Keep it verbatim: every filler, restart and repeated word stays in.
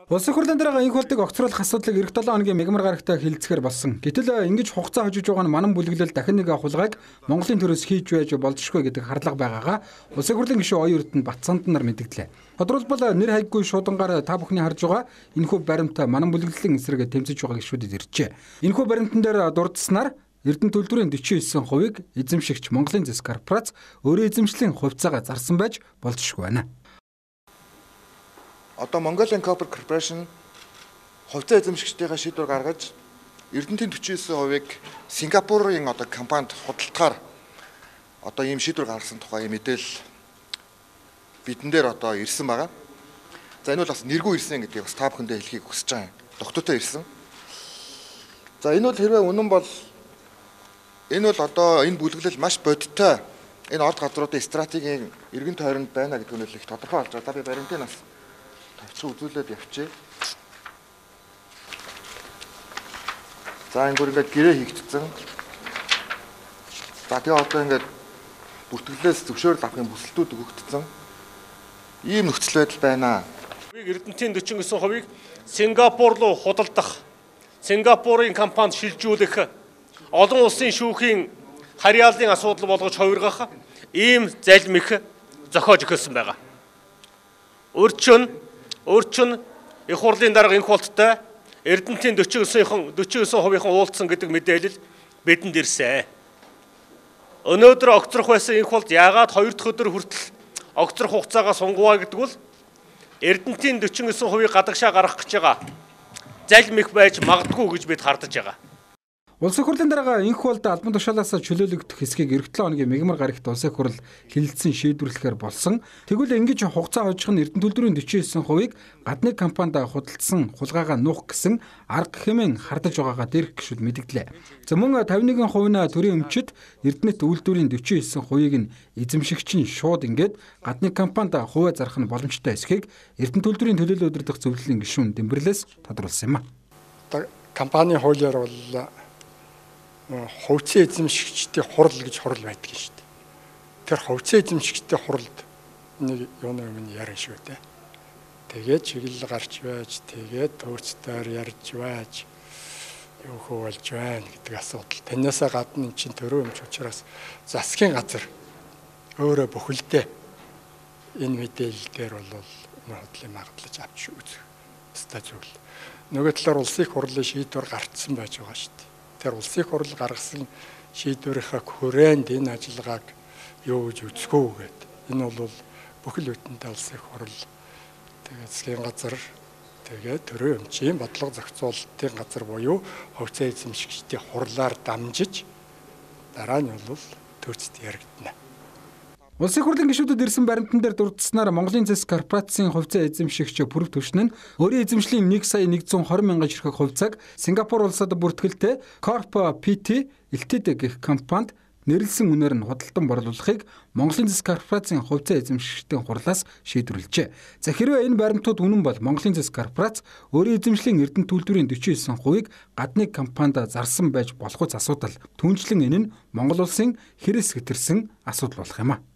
Улсын хурлын дараагаа энх болдог огцруулах асуудлыг эх долоо хоногийн мягмар гарагтай хилцэхээр болсон. Гэтэл ингэж хугацаа хожиж байгаа нь манан бүлэглэл дахин нэг хулгайг Монголын төрөөс хийж байж болзошгүй гэдэг харлага байгаагаа улсын хурлын гишүүн оюун эрдэнэ Батцаанд нар мэдгдлээ. Тодорхойлбол нэр хайггүй шуудангаар та бүхний харж байгаа энэхүү баримт манан бүлэглэлийн эсрэг тэмцэж байгаа гишүүдэд иржээ. Энэхүү баримтан дээр дурдсанаар Эрдэнэ төлбөрийн дөрвөн девять хувийг эзэмшигч Монголын зэс корпорац өөрөө эзэмшлийн хувьцаагаа зарсан байж болзошгүй байна. Одоо Mongolian Copper Corporation хувьцаа эзэмшигчдийн шийдвэр гаргаж Эрдэнэтийн дөрвөн девять хувийг Сингапурын одоо компанид худалдахаар одоо ийм шийдвэр гаргасан тухай мэдээлэл бидэн дээр одоо ирсэн байгаа. За энэ бол бас нэргүй ирсэн гэдгийг бас та бүхэндээ хэлхийг хүсэж байгаа юм. Доктортой ирсэн. За энэ бол хэрвээ үнэн бол энэ бол одоо энэ бүлэглэл маш бодиттой энэ орд газруудын стратегийн эргэн тойронд байна гэдэг нь их тодорхой болж байгаа. Би баримтыг бас тавьчих үзүүлээд явчих. За энэ бүр ингээд гэрээ хийгдсэн. За тэгээ одоо ингээд бүртгэлээс зөвшөөрөл авахын бүсэлтүүд өгөгдсөн. Ийм нөхцөл байдал байна. Эрдэнэтийн дөрвөн девять хувийг Сингапур руу худалдах, Сингапурын компанид шилжүүлэх, олон улсын шүүхийн харьяаллын асуудал болгож хувиргах ийм залим их зохиож өгсөн байгаа. Өөрчн өөрчн их хурлын дарга энх болттой Эрдэнэтийн дөрвөн девять хувийн уулзсан гэдэг мэдээлэл бидэнд ирсэн. Өнөөдөр огцрох байсан энх болд яагаад хоёр дахь өдөр хүртэл огцрох хугацаагаа сунгаваа гэдэг бол Эрдэнэтийн дөрвөн девять хувийг гадагшаа гаргах гэж байгаа залим их байж магадгүй гэж бид хардаж байгаа. Улсын хурлын дараагаа энх болд албан тушаалаас чөлөөлөгдөх хэсгийг эх долоо хоногийн мягмар гарагт улсын хурл хэлэлцэн шийдвэрлэхээр болсон. Тэгвэл ингэж хугацаа хожих нь Эрдэнэ төлбөрийн дөрвөн девять хувийг гадны компанид худалдсан хулгайгаа нуух гэсэн арга хэмээн хардаж байгаагаа дээрх гишүүд мэдгдлээ. За мөн тавьж нэг хувийн төрийн өмчөд Эрдэнэт үйлдвэрийн дөрвөн девять хувийг нь эзэмшигч нь шууд ингээд гадны компанид хувиа зарах нь боломжтой эсхийг Эрдэнэ төлбөрийн төлөөлөл удирдах зөвлөлийн гишүүн Дэмбэрлээс тодруулсан юм а. Компани хуулиар бол хувьцаа эзэмшигчдийн хурал гэж хурал байдаг шүү дээ. Тэр хувьцаа эзэмшигчдийн хуралд нэг юуны өмнө ярина шүү дээ. Тэгээд чиглэл гарч байж, тэгээд төвцөөр ярьж байж, юу хөө болж байна гэдэг асуудал. Таньяасаа гадна эн чинь төрөө өмч учраас засгийн газар өөрөө бүхэлдээ энэ мэдээлэл дээр бол энэ худлыг магадлаж авч үзэх ёстой зүйл. Нөгөө талаар улсын хурлын шийдвэр гарцсан байж байгаа шүү дээ. Тэр улсын хурл гаргасан шийдвэрийнхаа хүрээнд энэ ажиллагааг юу гэж үзэхүү гэдэг. Энэ бол бүхэл бүтэнтэй улсын хурл тэгээд засгийн газар тэгээд төрийн өмчийн бодлого зохицуулалтын газар буюу хувьцаа эзэмшигчдийн хурлаар дамжиж дараа нь бол төвчд яригдана. Улсын хурлын гишүүдэд ирсэн баримтан дээр дурдсанаар Монголын зэс корпорацийн хувьцаа эзэмшигч Пүрэв Түвшин нь өөрийн эзэмшлийн нэг сая нэгдүгээр хорин мянган ширхэг хувьцааг Сингапур улсад бүртгэлтэй Corp пи ти Limited гэх компанид нэрлсэн үнээр нь худалдан борлуулахыг Монголын зэс корпорацийн хувьцаа эзэмшигчдийн хурлаас шийдвэрлэжээ. За хэрвээ энэ баримтууд үнэн бол Монголын зэс корпорац өөрийн эзэмшлийн Эрдэнэ төлбөрийн дөрвөн девять хувийг гадны компанид зарсан байж болох үс асуудал. Түүнчлэн энэ нь Монгол улсын хэрэгс хэтэрсэн асуудал болох юм а.